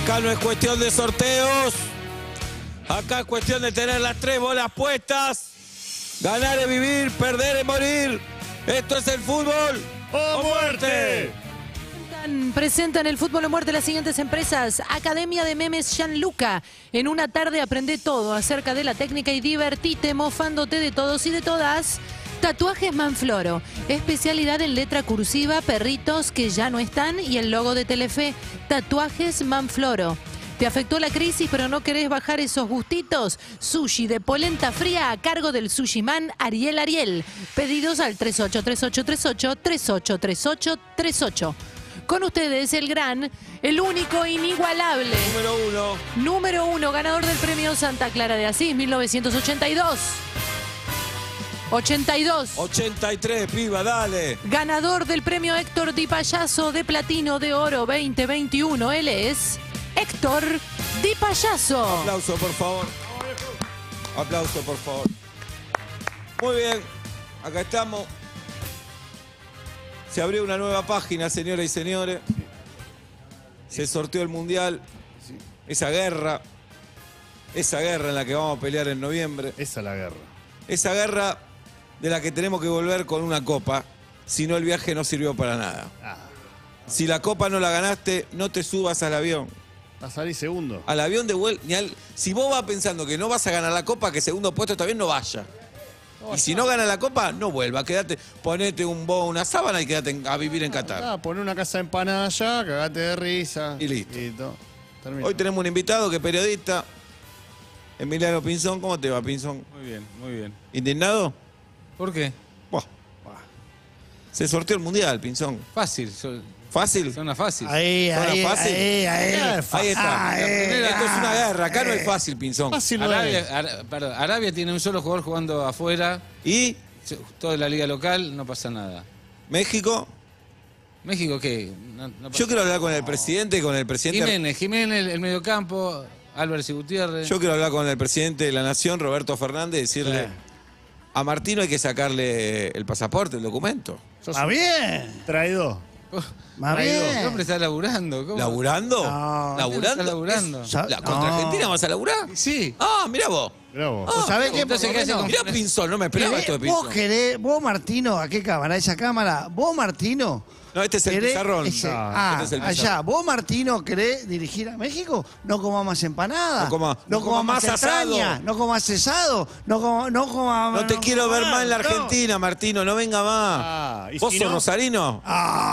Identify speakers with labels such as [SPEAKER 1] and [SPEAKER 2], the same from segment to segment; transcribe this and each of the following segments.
[SPEAKER 1] Acá no es cuestión de sorteos. Acá es cuestión de tener las 3 bolas puestas. Ganar es vivir, perder es morir. Esto es el fútbol
[SPEAKER 2] ¡O muerte!
[SPEAKER 3] Presentan el fútbol o muerte las siguientes empresas. Academia de Memes Gianluca. En una tarde aprende todo acerca de la técnica y divertite mofándote de todos y de todas. Tatuajes Manfloro. Especialidad en letra cursiva, perritos que ya no están y el logo de Telefe. Tatuajes Manfloro. ¿Te afectó la crisis pero no querés bajar esos gustitos? Sushi de polenta fría a cargo del sushi man Ariel. Pedidos al 383838 Con ustedes el gran, el único, inigualable. Número uno, ganador del premio Santa Clara de Asís 1982.
[SPEAKER 1] 83, piba, dale.
[SPEAKER 3] Ganador del premio Héctor Di Payaso de Platino de Oro 2021. Él es Héctor Di Payaso.
[SPEAKER 1] Aplauso, por favor. Aplauso, por favor. Muy bien, acá estamos. Se abrió una nueva página, señoras y señores. Se sorteó el Mundial. Esa guerra en la que vamos a pelear en noviembre.
[SPEAKER 2] Esa es la guerra.
[SPEAKER 1] Esa guerra de la que tenemos que volver con una copa. Si no, el viaje no sirvió para nada. Si la copa no la ganaste, no te subas al avión.
[SPEAKER 2] Va a salir segundo.
[SPEAKER 1] Al avión de vuelta. Si vos vas pensando que no vas a ganar la copa, que segundo puesto está bien, no vaya. Y si no gana la copa, no vuelva. Quédate, ponete una sábana y quédate a vivir en Qatar.
[SPEAKER 2] Poné una casa de empanada allá, cagate de risa.
[SPEAKER 1] Y listo.
[SPEAKER 2] Terminó.
[SPEAKER 1] Hoy tenemos un invitado que es periodista. Emiliano Pinzón. ¿Cómo te va, Pinzón?
[SPEAKER 4] Muy bien, muy bien.
[SPEAKER 1] ¿Indignado?
[SPEAKER 4] ¿Por qué?
[SPEAKER 1] Buah. Se sorteó el Mundial, Pinzón.
[SPEAKER 4] Fácil.
[SPEAKER 1] ¿Fácil?
[SPEAKER 4] Suena fácil.
[SPEAKER 1] Ahí está. Esto es una guerra. Acá no es fácil, Pinzón.
[SPEAKER 2] Fácil no
[SPEAKER 4] Arabia,
[SPEAKER 2] es.
[SPEAKER 4] Arabia tiene un solo jugador jugando afuera.
[SPEAKER 1] ¿Y
[SPEAKER 4] Toda la liga local, no pasa nada.
[SPEAKER 1] México?
[SPEAKER 4] ¿México qué? No pasa
[SPEAKER 1] Yo quiero hablar con el presidente,
[SPEAKER 4] Jiménez, el mediocampo, Álvarez y Gutiérrez.
[SPEAKER 1] Yo quiero hablar con el presidente de la Nación, Roberto Fernández, y decirle a Martino hay que sacarle el pasaporte, el documento.
[SPEAKER 5] ¡Está bien!
[SPEAKER 2] Traidor.
[SPEAKER 5] Más bien.
[SPEAKER 4] El hombre está laburando. ¿Cómo?
[SPEAKER 1] ¿Laburando?
[SPEAKER 5] No.
[SPEAKER 1] ¿Laburando?
[SPEAKER 4] Está laburando.
[SPEAKER 1] ¿Contra Argentina vas a laburar?
[SPEAKER 4] Sí.
[SPEAKER 1] Ah, mirá vos.
[SPEAKER 2] Bravo.
[SPEAKER 1] Ah,
[SPEAKER 5] ¿Sabés qué?
[SPEAKER 4] entonces, ¿qué hace con-
[SPEAKER 1] mirá Pinzón, no me esperaba esto de Pinzón.
[SPEAKER 5] Vos querés, vos Martino, ¿a qué cámara? ¿Esa cámara? Vos Martino.
[SPEAKER 1] No, este es el
[SPEAKER 5] querés-
[SPEAKER 1] pizarrón.
[SPEAKER 5] ese-
[SPEAKER 1] No,
[SPEAKER 5] ah,
[SPEAKER 1] este es el
[SPEAKER 5] allá.
[SPEAKER 1] pizarrón.
[SPEAKER 5] ¿Vos Martino querés dirigir a México? No comas más empanada.
[SPEAKER 1] No coma más
[SPEAKER 5] entraña,
[SPEAKER 1] asado.
[SPEAKER 5] No comas asado. No coma...
[SPEAKER 1] No te quiero ver más en la Argentina, Martino, no venga más.
[SPEAKER 2] ¿Y
[SPEAKER 1] ¿Vos
[SPEAKER 2] si
[SPEAKER 1] sos
[SPEAKER 2] no?
[SPEAKER 1] rosarino?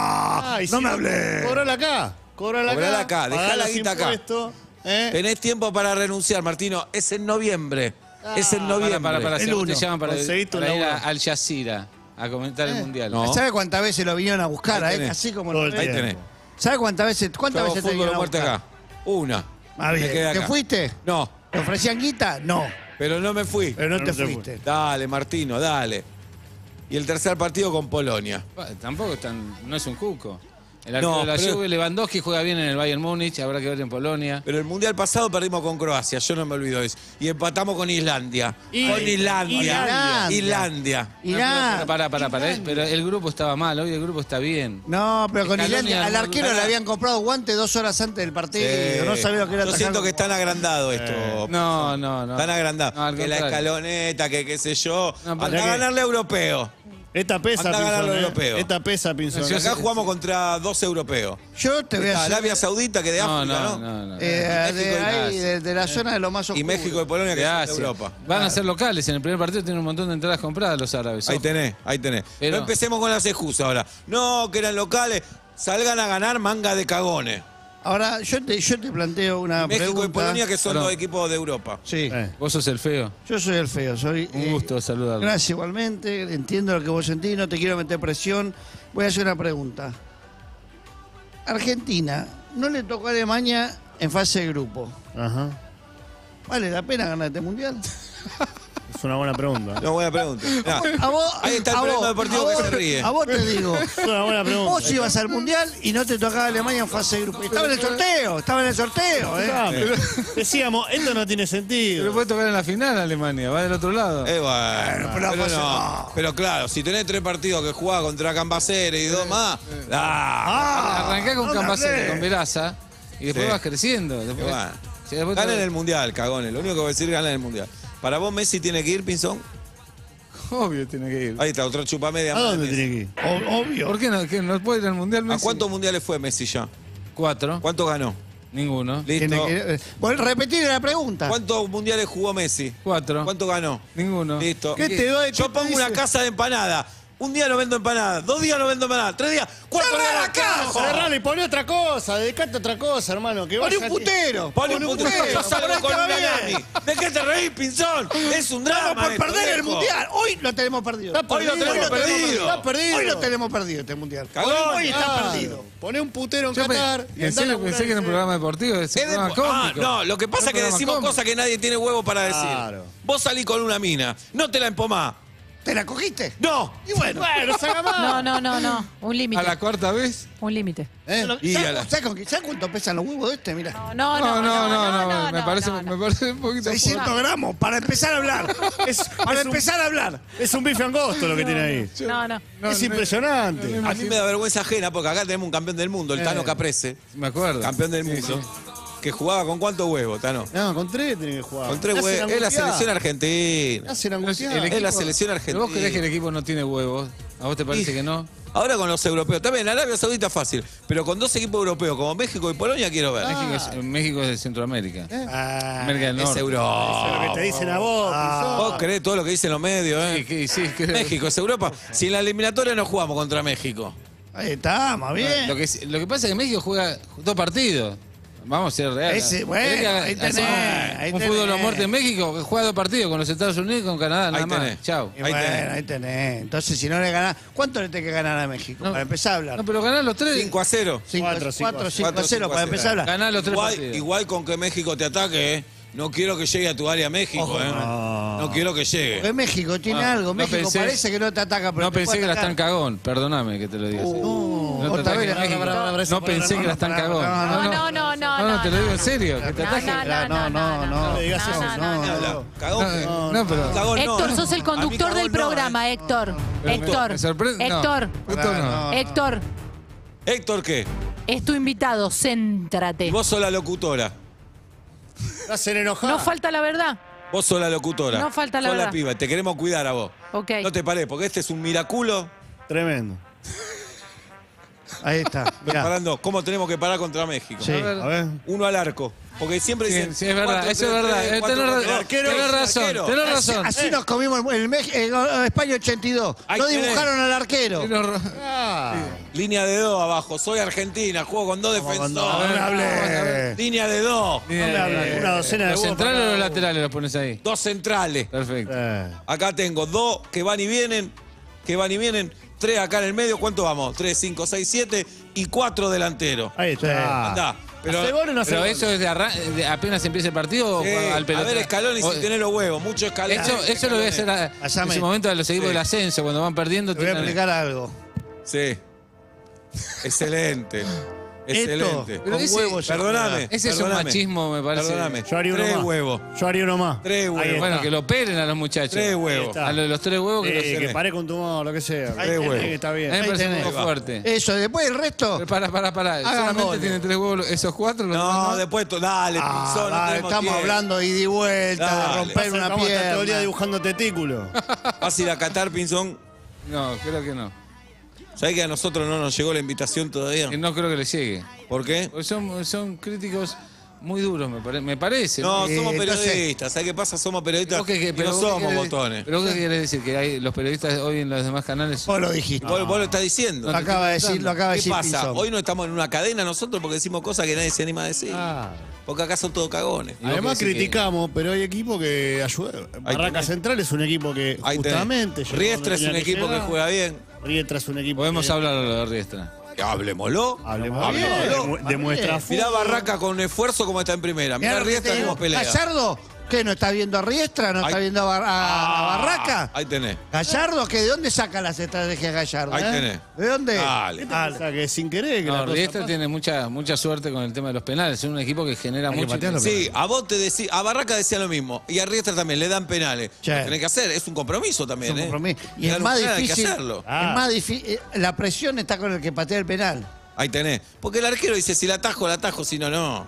[SPEAKER 5] Ah,
[SPEAKER 2] ¿y
[SPEAKER 5] no
[SPEAKER 2] si
[SPEAKER 5] me hablé.
[SPEAKER 2] Cobrala acá. Cobrala
[SPEAKER 1] acá, dejá
[SPEAKER 2] pagá
[SPEAKER 1] la
[SPEAKER 2] los
[SPEAKER 1] guita acá.
[SPEAKER 2] impuestos, ¿eh?
[SPEAKER 1] Tenés tiempo para renunciar, Martino. Es en noviembre. Es en noviembre.
[SPEAKER 4] Para,
[SPEAKER 5] El
[SPEAKER 4] si vos te
[SPEAKER 5] uno.
[SPEAKER 4] llaman
[SPEAKER 2] Conseguiste un
[SPEAKER 4] para ir
[SPEAKER 2] laburo.
[SPEAKER 4] al Jazeera a comentar el Mundial.
[SPEAKER 1] No.
[SPEAKER 5] ¿Sabe cuántas veces lo vinieron a buscar?
[SPEAKER 1] Ahí tenés.
[SPEAKER 5] Así como
[SPEAKER 2] Todo
[SPEAKER 5] lo
[SPEAKER 2] el
[SPEAKER 1] Ahí
[SPEAKER 5] ven.
[SPEAKER 1] tenés.
[SPEAKER 5] ¿Sabe cuántas veces
[SPEAKER 1] Yo hago
[SPEAKER 5] te
[SPEAKER 1] fútbol
[SPEAKER 5] vinieron
[SPEAKER 1] o
[SPEAKER 5] a
[SPEAKER 1] muerte
[SPEAKER 5] buscar?
[SPEAKER 1] acá. Una.
[SPEAKER 5] Ah,
[SPEAKER 1] Me
[SPEAKER 5] bien.
[SPEAKER 1] quedé
[SPEAKER 5] ¿Te
[SPEAKER 1] acá.
[SPEAKER 5] fuiste?
[SPEAKER 1] No,
[SPEAKER 5] ¿Te ofrecían guita? No.
[SPEAKER 1] pero no me fui.
[SPEAKER 5] Pero no
[SPEAKER 2] No
[SPEAKER 5] te
[SPEAKER 2] te
[SPEAKER 5] fuiste.
[SPEAKER 1] Dale, Martino, dale. Y el tercer partido con Polonia.
[SPEAKER 4] Tampoco no es un cuco. El
[SPEAKER 1] No,
[SPEAKER 4] arquero de la
[SPEAKER 1] pero-
[SPEAKER 4] Juve, Lewandowski, juega bien en el Bayern Múnich, habrá que ver en Polonia.
[SPEAKER 1] Pero el mundial pasado perdimos con Croacia, yo no me olvido de eso. Y empatamos con Islandia. Con Islandia.
[SPEAKER 5] Irán.
[SPEAKER 4] Pará, pero el grupo estaba mal, hoy el grupo está bien.
[SPEAKER 5] No, pero con
[SPEAKER 4] Scaloni
[SPEAKER 5] Islandia, al
[SPEAKER 4] armó-
[SPEAKER 5] arquero le habían comprado guantes 2 horas antes del partido. No sabía lo que era
[SPEAKER 1] Yo
[SPEAKER 5] atajar
[SPEAKER 1] siento que
[SPEAKER 5] como-
[SPEAKER 1] están agrandados esto.
[SPEAKER 4] No.
[SPEAKER 1] Están agrandados.
[SPEAKER 4] No, al
[SPEAKER 1] que la
[SPEAKER 4] contrario.
[SPEAKER 1] escaloneta, que qué sé yo.
[SPEAKER 4] No,
[SPEAKER 1] Anda
[SPEAKER 4] pero-
[SPEAKER 1] a ganarle a europeo.
[SPEAKER 2] Esta pesa,
[SPEAKER 1] Anda a ganar
[SPEAKER 2] Pinzón,
[SPEAKER 1] lo
[SPEAKER 2] ¿eh?
[SPEAKER 1] europeo.
[SPEAKER 2] Esta pesa, Pinzón.
[SPEAKER 1] Acá jugamos contra 2 europeos.
[SPEAKER 5] Yo te voy a hacer...
[SPEAKER 1] Arabia Saudita, que de África, ¿no?
[SPEAKER 4] No.
[SPEAKER 1] México y
[SPEAKER 5] de ahí,
[SPEAKER 1] Brasil.
[SPEAKER 5] de la zona de lo más oscuro.
[SPEAKER 1] Y México y Polonia, que
[SPEAKER 4] De
[SPEAKER 1] son de
[SPEAKER 4] Asia.
[SPEAKER 1] Europa.
[SPEAKER 4] Van a ser locales, en el primer partido tienen un montón de entradas compradas los árabes.
[SPEAKER 1] Ahí
[SPEAKER 4] ojo.
[SPEAKER 1] tenés.
[SPEAKER 4] Pero-
[SPEAKER 1] No empecemos con las excusas ahora. No, que eran locales. Salgan a ganar manga de cagones.
[SPEAKER 5] Ahora, yo te planteo una
[SPEAKER 1] México
[SPEAKER 5] pregunta.
[SPEAKER 1] y Polonia, que son
[SPEAKER 4] Perdón.
[SPEAKER 1] dos equipos de Europa.
[SPEAKER 5] Sí,
[SPEAKER 4] Vos sos el feo.
[SPEAKER 5] yo soy el feo. Soy,
[SPEAKER 4] Un gusto saludarlo.
[SPEAKER 5] Gracias igualmente. Entiendo lo que vos sentís, no te quiero meter presión. Voy a hacer una pregunta. Argentina no le tocó a Alemania en fase de grupo.
[SPEAKER 2] Ajá.
[SPEAKER 5] ¿Vale la pena ganar este mundial?
[SPEAKER 2] Es una buena pregunta.
[SPEAKER 1] No, buena pregunta. Mirá,
[SPEAKER 5] A vos,
[SPEAKER 1] ahí está el
[SPEAKER 5] a
[SPEAKER 1] periodismo
[SPEAKER 5] vos,
[SPEAKER 1] deportivo
[SPEAKER 5] a
[SPEAKER 1] que
[SPEAKER 5] vos-
[SPEAKER 1] se ríe.
[SPEAKER 5] A vos te digo.
[SPEAKER 2] Es una buena pregunta.
[SPEAKER 5] Vos ibas al mundial y no te tocaba Alemania en fase de grupo. Estaba en el sorteo, ¿eh?
[SPEAKER 2] Ah, pero decíamos, esto no tiene sentido.
[SPEAKER 4] Pero puede tocar en la final Alemania, va del otro lado.
[SPEAKER 1] Bueno,
[SPEAKER 5] pero la
[SPEAKER 1] pero,
[SPEAKER 5] fase-
[SPEAKER 1] no. Pero claro, si tenés 3 partidos que jugás contra Cambaceres y 2 más.
[SPEAKER 4] Arrancá con
[SPEAKER 5] no me
[SPEAKER 4] Campacete,
[SPEAKER 5] hablé.
[SPEAKER 4] con Veraza. Y después
[SPEAKER 1] Sí.
[SPEAKER 4] vas creciendo. Después,
[SPEAKER 1] Bueno.
[SPEAKER 4] sí, después
[SPEAKER 1] Gana en
[SPEAKER 4] te-
[SPEAKER 1] el Mundial, cagones. Lo único que voy a decir, gana en el Mundial. Para vos, Messi tiene que ir, Pinzón.
[SPEAKER 4] Obvio tiene que ir.
[SPEAKER 1] Ahí está, otra chupa media.
[SPEAKER 2] ¿A
[SPEAKER 1] más de
[SPEAKER 2] dónde
[SPEAKER 1] Messi.
[SPEAKER 2] tiene que ir?
[SPEAKER 5] Obvio.
[SPEAKER 4] ¿Por qué no? ¿Que no puede ir al Mundial
[SPEAKER 1] ¿A
[SPEAKER 4] Messi?
[SPEAKER 1] cuántos mundiales fue Messi ya?
[SPEAKER 4] 4.
[SPEAKER 1] ¿Cuántos ganó?
[SPEAKER 4] Ninguno.
[SPEAKER 1] Listo.
[SPEAKER 5] Tiene que, bueno, repetir la pregunta.
[SPEAKER 1] ¿Cuántos mundiales jugó Messi?
[SPEAKER 4] 4.
[SPEAKER 1] ¿Cuánto ganó?
[SPEAKER 4] Ninguno.
[SPEAKER 1] Listo.
[SPEAKER 2] ¿Qué te doy?
[SPEAKER 1] Yo
[SPEAKER 2] ¿Qué te
[SPEAKER 1] pongo una
[SPEAKER 2] dice?
[SPEAKER 1] casa de empanada. Un día no vendo empanada, 2 días no vendo empanada, 3 días, 4 días la casa.
[SPEAKER 2] Cerralo y poné otra cosa, dedicate a otra cosa, hermano. Que
[SPEAKER 5] Poné
[SPEAKER 2] vaya-
[SPEAKER 5] un putero.
[SPEAKER 1] Pone un putero, yo salgo
[SPEAKER 5] Ponete
[SPEAKER 1] con
[SPEAKER 5] va
[SPEAKER 1] una
[SPEAKER 5] bien.
[SPEAKER 1] Nami. ¿De qué te reís, Pinzón? Es un drama.
[SPEAKER 5] Estamos por
[SPEAKER 1] esto,
[SPEAKER 5] perder el
[SPEAKER 1] viejo.
[SPEAKER 5] mundial. Hoy lo tenemos perdido.
[SPEAKER 2] Está
[SPEAKER 1] Hoy lo
[SPEAKER 2] perdido.
[SPEAKER 1] tenemos perdido.
[SPEAKER 2] Está perdido.
[SPEAKER 5] Hoy lo tenemos perdido este mundial.
[SPEAKER 1] Cagón.
[SPEAKER 5] Hoy está
[SPEAKER 2] Claro.
[SPEAKER 5] perdido.
[SPEAKER 2] Poné un putero en
[SPEAKER 4] Yo
[SPEAKER 2] Qatar. y
[SPEAKER 4] en
[SPEAKER 2] andá a
[SPEAKER 4] serio
[SPEAKER 2] laburar
[SPEAKER 4] pensé que era un
[SPEAKER 2] ese-
[SPEAKER 4] programa deportivo. Es un
[SPEAKER 1] Es de-
[SPEAKER 4] programa cómico.
[SPEAKER 1] no, lo que pasa es que
[SPEAKER 4] Un programa
[SPEAKER 1] decimos
[SPEAKER 4] cómico.
[SPEAKER 1] cosas que nadie tiene huevo para decir.
[SPEAKER 2] Claro.
[SPEAKER 1] Vos salís con una mina, no te la empomás.
[SPEAKER 5] ¿Te la cogiste?
[SPEAKER 1] No.
[SPEAKER 5] Y bueno.
[SPEAKER 2] Bueno, saca más.
[SPEAKER 3] No. Un
[SPEAKER 4] A
[SPEAKER 3] límite.
[SPEAKER 4] la cuarta vez.
[SPEAKER 3] Un límite.
[SPEAKER 1] Y a la-
[SPEAKER 5] ¿Sabes cuánto pesan los huevos de este? Mira.
[SPEAKER 3] No.
[SPEAKER 4] Me parece un poquito.
[SPEAKER 5] 600 gramos para empezar a hablar. Para empezar a hablar.
[SPEAKER 2] Es un bife angosto lo que tiene ahí.
[SPEAKER 3] No.
[SPEAKER 2] Es impresionante.
[SPEAKER 1] A mí me da vergüenza ajena porque acá tenemos un campeón del mundo, el Tano Caprese,
[SPEAKER 4] Me acuerdo.
[SPEAKER 1] campeón del
[SPEAKER 4] Sí,
[SPEAKER 1] mundo,
[SPEAKER 4] sí.
[SPEAKER 1] que jugaba con cuántos huevos, Tano.
[SPEAKER 2] No, con 3 tiene que jugar.
[SPEAKER 1] Con 3
[SPEAKER 2] Me hacen
[SPEAKER 1] huevos. Es la
[SPEAKER 2] angustiar.
[SPEAKER 1] selección argentina.
[SPEAKER 2] Me hacen
[SPEAKER 4] Pero
[SPEAKER 2] angustiar.
[SPEAKER 4] el
[SPEAKER 1] Es la
[SPEAKER 4] equipo-
[SPEAKER 1] selección
[SPEAKER 4] ¿Pero
[SPEAKER 1] argentina.
[SPEAKER 4] vos creés que el equipo no tiene huevos? ¿A vos te parece
[SPEAKER 1] Y-
[SPEAKER 4] que no?
[SPEAKER 1] Ahora con los europeos. También Arabia Saudita fácil. Pero con 2 equipos europeos como México y Polonia quiero ver.
[SPEAKER 4] México es de Centroamérica.
[SPEAKER 5] Ah,
[SPEAKER 4] América del
[SPEAKER 1] Es
[SPEAKER 4] Norte.
[SPEAKER 2] Eso es lo que te
[SPEAKER 1] Europa.
[SPEAKER 2] dicen a vos, Pinzón.
[SPEAKER 1] Vos creés todo lo que dicen los medios,
[SPEAKER 4] Sí, creo.
[SPEAKER 1] México es Europa. Si en la eliminatoria no jugamos contra México.
[SPEAKER 5] ahí está, más bien.
[SPEAKER 4] Lo que pasa es que México juega 2 partidos. Vamos a ser reales.
[SPEAKER 5] Ese, bueno,
[SPEAKER 4] ¿Querés que
[SPEAKER 5] ahí tenés,
[SPEAKER 4] hacemos
[SPEAKER 5] ahí
[SPEAKER 4] un
[SPEAKER 5] tenés.
[SPEAKER 4] fútbol a muerte en México que juega 2 partidos con los Estados Unidos y con Canadá, nada
[SPEAKER 1] Ahí
[SPEAKER 4] más.
[SPEAKER 1] tenés.
[SPEAKER 4] Chao.
[SPEAKER 5] Y
[SPEAKER 1] Ahí
[SPEAKER 5] bueno,
[SPEAKER 1] tenés.
[SPEAKER 5] ahí tenés. Entonces, si no le ganás, ¿cuánto le tenés que ganar a México?
[SPEAKER 4] No.
[SPEAKER 5] Para empezar a hablar.
[SPEAKER 4] No, pero ganar los 3.
[SPEAKER 1] 5-0.
[SPEAKER 2] 4,
[SPEAKER 5] 4, 5
[SPEAKER 1] 4,
[SPEAKER 5] a 0 para empezar a hablar.
[SPEAKER 4] Ganar los 3
[SPEAKER 1] Igual,
[SPEAKER 4] partidos.
[SPEAKER 1] igual con que México te ataque, No quiero que llegue a tu área México,
[SPEAKER 5] Ojo,
[SPEAKER 1] No quiero que llegue.
[SPEAKER 5] Porque México tiene
[SPEAKER 4] Ah,
[SPEAKER 5] algo.
[SPEAKER 4] no
[SPEAKER 5] México
[SPEAKER 4] pensé-
[SPEAKER 5] parece que no te ataca, pero
[SPEAKER 4] No
[SPEAKER 5] te
[SPEAKER 4] pensé
[SPEAKER 5] puede
[SPEAKER 4] que era
[SPEAKER 5] atacar.
[SPEAKER 4] tan cagón, perdóname que te lo diga así. No te
[SPEAKER 5] otra
[SPEAKER 4] ataque
[SPEAKER 5] vez,
[SPEAKER 4] México. No pensé que eras tan cagón. No, te lo digo en serio. Que te ataque.
[SPEAKER 5] No
[SPEAKER 2] le digas eso,
[SPEAKER 1] Habla. Cagón.
[SPEAKER 4] No, pero.
[SPEAKER 1] Cagón no.
[SPEAKER 3] Héctor, sos el
[SPEAKER 1] A mí
[SPEAKER 3] conductor
[SPEAKER 1] cagón
[SPEAKER 3] del
[SPEAKER 1] no,
[SPEAKER 3] programa, Héctor. Héctor.
[SPEAKER 4] me sorprende- no.
[SPEAKER 3] Héctor.
[SPEAKER 4] Héctor no.
[SPEAKER 3] Héctor,
[SPEAKER 1] Héctor, ¿qué?
[SPEAKER 3] es tu invitado, céntrate.
[SPEAKER 1] Y vos sos la locutora.
[SPEAKER 2] Te hacen enojar.
[SPEAKER 3] No falta la verdad.
[SPEAKER 1] Vos sos la locutora.
[SPEAKER 3] No falta la
[SPEAKER 1] Sos
[SPEAKER 3] verdad.
[SPEAKER 1] piba. Te queremos cuidar a vos.
[SPEAKER 3] Ok.
[SPEAKER 1] No te parés, porque este es un miraculo.
[SPEAKER 2] Tremendo.
[SPEAKER 5] Ahí está. Mirá.
[SPEAKER 1] Preparando cómo tenemos que parar contra México.
[SPEAKER 5] Sí.
[SPEAKER 2] A ver.
[SPEAKER 1] Uno al arco. Porque siempre dicen.
[SPEAKER 4] Sí, es verdad,
[SPEAKER 1] 4-3-3,
[SPEAKER 4] eso es verdad.
[SPEAKER 1] 4-3-3.
[SPEAKER 4] Tenés razón,
[SPEAKER 1] Arquero.
[SPEAKER 4] tenés razón.
[SPEAKER 5] Así nos comimos en España 82.
[SPEAKER 1] Ahí
[SPEAKER 5] No
[SPEAKER 1] tenés.
[SPEAKER 5] dibujaron al arquero.
[SPEAKER 1] Línea de 2 abajo. Soy Argentina. Juego con 2 defensores.
[SPEAKER 5] No me hablé.
[SPEAKER 1] Línea de 2.
[SPEAKER 2] Una docena de
[SPEAKER 4] ¿Los
[SPEAKER 2] huevos
[SPEAKER 4] centrales
[SPEAKER 2] para
[SPEAKER 4] o los
[SPEAKER 2] cada
[SPEAKER 4] laterales los pones ahí?
[SPEAKER 1] 2 centrales.
[SPEAKER 4] Perfecto.
[SPEAKER 1] Acá tengo 2 que van y vienen. 3 acá en el medio. ¿Cuánto vamos? 3, 5, 6, 7 y 4 delanteros.
[SPEAKER 2] Ahí está.
[SPEAKER 1] Andá. Pero,
[SPEAKER 2] ¿Hace gol o no hace
[SPEAKER 4] Pero
[SPEAKER 2] gol?
[SPEAKER 4] eso es de apenas empieza el partido o al
[SPEAKER 1] a
[SPEAKER 4] pelotón.
[SPEAKER 1] ver, Scaloni, si tenés los huevos. Mucho Scaloni.
[SPEAKER 4] Eso lo voy a hacer en
[SPEAKER 5] Pasame.
[SPEAKER 4] ese momento a los equipos
[SPEAKER 1] Sí.
[SPEAKER 4] del ascenso, cuando van perdiendo.
[SPEAKER 5] Te voy a
[SPEAKER 4] tiran-
[SPEAKER 5] explicar algo.
[SPEAKER 1] Sí. Excelente. Excelente.
[SPEAKER 5] Esto,
[SPEAKER 4] Pero
[SPEAKER 5] con
[SPEAKER 4] ese-
[SPEAKER 5] huevos. se
[SPEAKER 1] Perdóname.
[SPEAKER 4] Ese es un
[SPEAKER 1] perdóname.
[SPEAKER 4] machismo, me parece.
[SPEAKER 1] Perdóname.
[SPEAKER 2] Yo haría uno
[SPEAKER 1] 3
[SPEAKER 2] más.
[SPEAKER 1] huevos.
[SPEAKER 2] Yo haría uno más.
[SPEAKER 1] 3
[SPEAKER 2] Ahí
[SPEAKER 1] huevos.
[SPEAKER 2] está.
[SPEAKER 4] Bueno, que lo operen a los muchachos.
[SPEAKER 1] 3 huevos.
[SPEAKER 2] está.
[SPEAKER 4] A los 3 huevos que los
[SPEAKER 2] Que
[SPEAKER 1] tenés.
[SPEAKER 2] pare con tumor, lo que sea.
[SPEAKER 5] Ahí
[SPEAKER 1] tenés.
[SPEAKER 2] Que está bien.
[SPEAKER 4] A mí me
[SPEAKER 5] Ahí
[SPEAKER 4] parece un
[SPEAKER 5] tenés.
[SPEAKER 4] poco fuerte.
[SPEAKER 5] Eso, después el resto.
[SPEAKER 4] Pero para.
[SPEAKER 5] Hagan
[SPEAKER 4] Solamente
[SPEAKER 5] goles.
[SPEAKER 4] tienen 3 huevos, esos 4 los
[SPEAKER 1] No,
[SPEAKER 4] demás
[SPEAKER 1] después, dale, Pinzón, no
[SPEAKER 5] Dale,
[SPEAKER 1] tenemos
[SPEAKER 5] estamos
[SPEAKER 1] tiempo.
[SPEAKER 5] hablando ida y vuelta, de
[SPEAKER 1] Dale.
[SPEAKER 5] romper una
[SPEAKER 2] Vamos a estar todo el día
[SPEAKER 5] pierna.
[SPEAKER 2] dibujando testículos.
[SPEAKER 1] Vas a ir a Qatar, Pinzón.
[SPEAKER 4] No, creo que no.
[SPEAKER 1] ¿Sabés que a nosotros no nos llegó la invitación todavía?
[SPEAKER 4] No creo que le llegue.
[SPEAKER 1] ¿Por qué?
[SPEAKER 4] Porque son críticos muy duros, me parece.
[SPEAKER 1] No, somos
[SPEAKER 5] entonces-
[SPEAKER 1] periodistas. ¿Sabés qué pasa? Somos periodistas
[SPEAKER 4] ¿Vos qué-
[SPEAKER 1] y
[SPEAKER 4] pero
[SPEAKER 1] no
[SPEAKER 4] vos qué
[SPEAKER 1] somos
[SPEAKER 4] querés-
[SPEAKER 1] botones.
[SPEAKER 4] ¿Pero vos qué querés decir? ¿Que hay los periodistas hoy en los demás canales?
[SPEAKER 5] Vos lo dijiste.
[SPEAKER 1] Vos lo estás diciendo.
[SPEAKER 5] Lo acaba de decir, lo acaba de
[SPEAKER 1] ¿Qué
[SPEAKER 5] decir
[SPEAKER 1] pasa?
[SPEAKER 5] Pinzón.
[SPEAKER 1] Hoy no estamos en una cadena nosotros porque decimos cosas que nadie se anima a decir. Porque acá son todos cagones.
[SPEAKER 4] Y vos
[SPEAKER 2] Además
[SPEAKER 4] qué decís
[SPEAKER 2] criticamos, pero hay equipos que ayudan. Barraca
[SPEAKER 1] tenés.
[SPEAKER 2] Central es un equipo que
[SPEAKER 1] Ahí tenés.
[SPEAKER 2] justamente... llegó
[SPEAKER 1] Riestra
[SPEAKER 2] donde
[SPEAKER 1] es un
[SPEAKER 2] tenía
[SPEAKER 1] equipo que
[SPEAKER 2] llegar.
[SPEAKER 1] juega bien.
[SPEAKER 2] Riestra es un equipo
[SPEAKER 4] Podemos
[SPEAKER 2] que...
[SPEAKER 4] hablar de Riestra.
[SPEAKER 1] Hablemoslo.
[SPEAKER 2] Hablemos bien.
[SPEAKER 1] Hablemoslo.
[SPEAKER 2] Demuestra
[SPEAKER 1] Mirá
[SPEAKER 2] fútbol.
[SPEAKER 1] Barraca con esfuerzo como está en primera. Mirá
[SPEAKER 5] Mirá lo que
[SPEAKER 1] Riestra
[SPEAKER 5] te digo.
[SPEAKER 1] como pelea.
[SPEAKER 5] Gallardo, ¿qué? ¿No está viendo a Riestra? ¿No está
[SPEAKER 1] Ahí-
[SPEAKER 5] viendo a Barraca?
[SPEAKER 1] Ahí tenés.
[SPEAKER 5] Gallardo, ¿qué? ¿De dónde saca las estrategias Gallardo?
[SPEAKER 1] Ahí
[SPEAKER 5] eh?
[SPEAKER 1] tenés.
[SPEAKER 5] ¿De dónde?
[SPEAKER 1] Dale.
[SPEAKER 2] O sea, que sin querer que la
[SPEAKER 4] No,
[SPEAKER 2] cosa
[SPEAKER 4] Riestra
[SPEAKER 2] pasa.
[SPEAKER 4] tiene mucha suerte con el tema de los penales. Es un equipo que genera
[SPEAKER 2] Hay que
[SPEAKER 4] mucho.
[SPEAKER 2] patearlo,
[SPEAKER 1] Sí, a vos te decía, a Barraca decía lo mismo. Y a Riestra también, le dan penales.
[SPEAKER 5] Sí.
[SPEAKER 1] Lo tenés que hacer, es un compromiso también,
[SPEAKER 5] Es un compromiso. Y
[SPEAKER 1] Le
[SPEAKER 5] es
[SPEAKER 1] dan
[SPEAKER 5] más
[SPEAKER 1] un penal, hay que
[SPEAKER 5] difícil.
[SPEAKER 1] hacerlo.
[SPEAKER 5] Es más difícil. La presión está con el que patea el penal.
[SPEAKER 1] Ahí tenés. Porque el arquero dice, si la atajo, si no, no.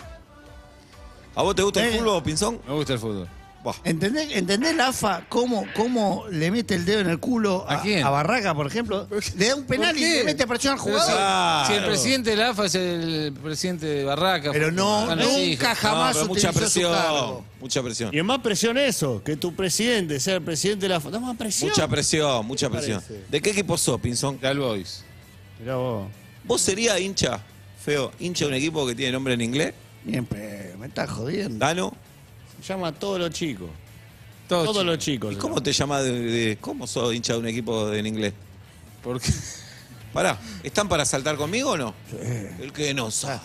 [SPEAKER 1] ¿A vos te gusta el fútbol, Pinzón?
[SPEAKER 4] Me gusta el fútbol.
[SPEAKER 1] Buah.
[SPEAKER 5] ¿Entendés la AFA cómo le mete el dedo en el culo
[SPEAKER 4] ¿A quién?
[SPEAKER 5] a Barraca, por ejemplo? Le da un penal y le mete presión al
[SPEAKER 4] Pero
[SPEAKER 5] jugador.
[SPEAKER 1] Claro.
[SPEAKER 4] si el presidente de la AFA es el presidente de Barraca.
[SPEAKER 5] Pero no,
[SPEAKER 4] están los
[SPEAKER 5] nunca
[SPEAKER 4] hijos.
[SPEAKER 5] jamás
[SPEAKER 1] No, pero mucha
[SPEAKER 5] utilizó su
[SPEAKER 1] presión.
[SPEAKER 5] cargo.
[SPEAKER 1] Mucha presión.
[SPEAKER 2] Y es más presión eso, que tu presidente sea el presidente de la... Da más presión.
[SPEAKER 1] Mucha presión, mucha presión.
[SPEAKER 2] parece?
[SPEAKER 1] ¿De qué equipo sos, Pinzón?
[SPEAKER 4] De All Boys.
[SPEAKER 2] Mirá vos.
[SPEAKER 1] ¿Vos serías hincha, feo, hincha de un equipo que tiene nombre en inglés?
[SPEAKER 5] Bien, me estás jodiendo.
[SPEAKER 1] ¿Dano?
[SPEAKER 2] Se llama a todos los chicos.
[SPEAKER 4] Todos
[SPEAKER 2] Todos los chicos.
[SPEAKER 1] ¿Y
[SPEAKER 2] se
[SPEAKER 1] cómo
[SPEAKER 2] llama.
[SPEAKER 1] te llamas cómo sos hincha de un equipo en inglés?
[SPEAKER 4] ¿Por qué?
[SPEAKER 1] Pará, ¿están para saltar conmigo o no? El que no salta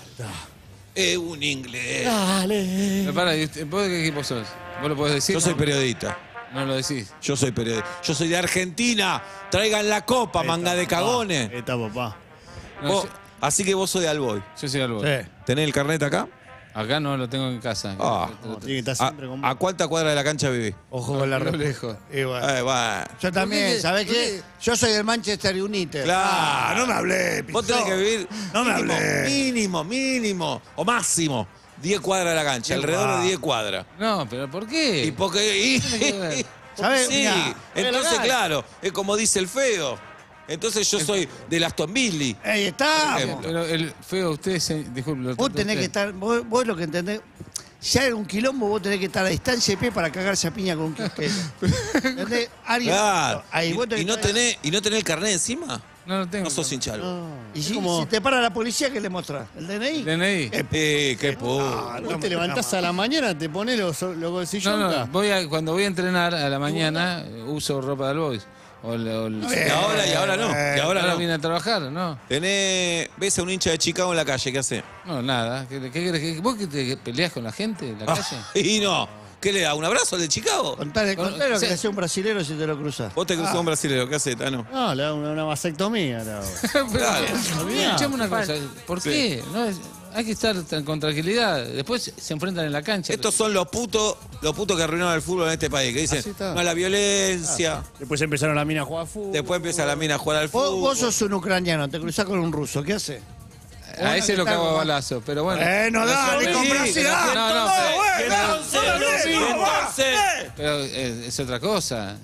[SPEAKER 1] es un inglés.
[SPEAKER 2] Dale.
[SPEAKER 4] Pero pará, ¿y usted- ¿vos de qué equipo sos? ¿Vos lo podés decir?
[SPEAKER 1] Yo soy
[SPEAKER 4] No.
[SPEAKER 1] periodista.
[SPEAKER 4] No lo decís.
[SPEAKER 1] Yo soy periodista. Yo soy de Argentina. Traigan la copa, manga de cagones.
[SPEAKER 2] Ahí está, papá.
[SPEAKER 4] No,
[SPEAKER 1] Vos- así que vos sos de Alboy.
[SPEAKER 4] yo soy de All Boys.
[SPEAKER 2] Sí.
[SPEAKER 1] ¿Tenés el carnet acá?
[SPEAKER 4] Acá no lo tengo en casa.
[SPEAKER 1] Ah.
[SPEAKER 2] No, tiene que estar
[SPEAKER 1] ¿A,
[SPEAKER 2] siempre con
[SPEAKER 1] a cuánta cuadra de la cancha vivís?
[SPEAKER 5] Ojo con la
[SPEAKER 4] Pero
[SPEAKER 5] respuesta.
[SPEAKER 4] lejos.
[SPEAKER 5] Y bueno.
[SPEAKER 1] Bueno.
[SPEAKER 5] Yo también,
[SPEAKER 4] qué?
[SPEAKER 5] ¿sabés
[SPEAKER 4] ¿Por
[SPEAKER 5] qué?
[SPEAKER 4] qué?
[SPEAKER 5] Yo soy del Manchester United.
[SPEAKER 1] Claro.
[SPEAKER 5] No me hablé,
[SPEAKER 1] Vos tenés que vivir
[SPEAKER 5] No me hablé.
[SPEAKER 1] mínimo, o máximo, 10 cuadras de la cancha, alrededor de 10 cuadras.
[SPEAKER 4] No, pero ¿por qué?
[SPEAKER 1] Y porque...
[SPEAKER 4] tiene que ver?
[SPEAKER 5] ¿Sabés?
[SPEAKER 1] Sí,
[SPEAKER 5] Mirá,
[SPEAKER 1] entonces claro, es como dice el feo. Entonces yo soy del Aston Villa.
[SPEAKER 5] Ahí está.
[SPEAKER 1] Ejemplo.
[SPEAKER 4] Pero el feo, usted se... Disculpe. lo
[SPEAKER 5] Vos
[SPEAKER 4] trato
[SPEAKER 5] tenés
[SPEAKER 4] usted.
[SPEAKER 5] que estar, vos lo que entendés, si hay un quilombo, vos tenés que estar a distancia de pie para cagarse a piña con un quisquero. ¿Entendés? Alguien,
[SPEAKER 1] Claro.
[SPEAKER 5] ahí, vos tenés
[SPEAKER 1] ¿Y no
[SPEAKER 5] que-
[SPEAKER 1] tenés el carnet encima?
[SPEAKER 4] No lo tengo.
[SPEAKER 1] No sos hinchalo.
[SPEAKER 5] Y
[SPEAKER 2] Es
[SPEAKER 5] si,
[SPEAKER 2] como-
[SPEAKER 5] si te para la policía, ¿qué le mostrás? ¿El DNI?
[SPEAKER 4] DNI.
[SPEAKER 1] Qué puto.
[SPEAKER 2] Vos te levantás a la mañana, te pones los bolsillos.
[SPEAKER 4] No, cuando voy a entrenar a la mañana uso ropa de All Boys.
[SPEAKER 1] Y ahora no. Y ahora no.
[SPEAKER 4] vine a trabajar, ¿no?
[SPEAKER 1] Ves a un hincha de Chicago en la calle, ¿qué hace?
[SPEAKER 4] No, nada. ¿Qué querés? ¿Vos que te peleás con la gente en la calle?
[SPEAKER 1] Y no. ¿Qué le da? ¿Un abrazo al de Chicago?
[SPEAKER 5] Contale lo que
[SPEAKER 4] Sí.
[SPEAKER 5] le hacía un brasilero si te lo cruzás.
[SPEAKER 1] Vos te cruzás un brasileño, ¿qué hace, Tano?
[SPEAKER 2] No, le da una vasectomía. le hago.
[SPEAKER 1] Claro.
[SPEAKER 4] Escuchame una cosa. ¿Por qué? No, hay que estar con tranquilidad. Después se enfrentan en la cancha.
[SPEAKER 1] Estos son los putos que arruinaron el fútbol en este país, que dicen,
[SPEAKER 2] Así está.
[SPEAKER 1] no a la violencia.
[SPEAKER 2] Después empezaron la mina a jugar fútbol.
[SPEAKER 1] Después empieza la mina a jugar al fútbol.
[SPEAKER 5] Vos sos un ucraniano, te cruzás con un ruso, ¿qué haces?
[SPEAKER 4] A ese lo cago a balazo, pero bueno.
[SPEAKER 5] No, dale, con Brasil.
[SPEAKER 4] No,
[SPEAKER 1] Entonces,
[SPEAKER 4] pero es otra cosa.